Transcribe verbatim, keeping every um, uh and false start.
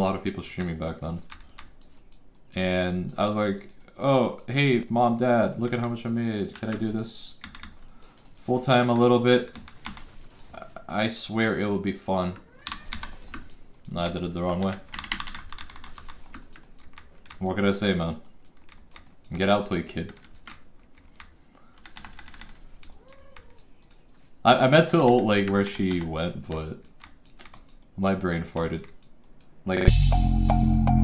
lot of people streaming back then. And I was like, oh, hey, mom, dad, look at how much I made. Can I do this full time a little bit? I swear it will be fun. No, I did it the wrong way. What can I say, man? Get outplayed, kid. I, I meant to ult like where she went, but my brain farted. Like.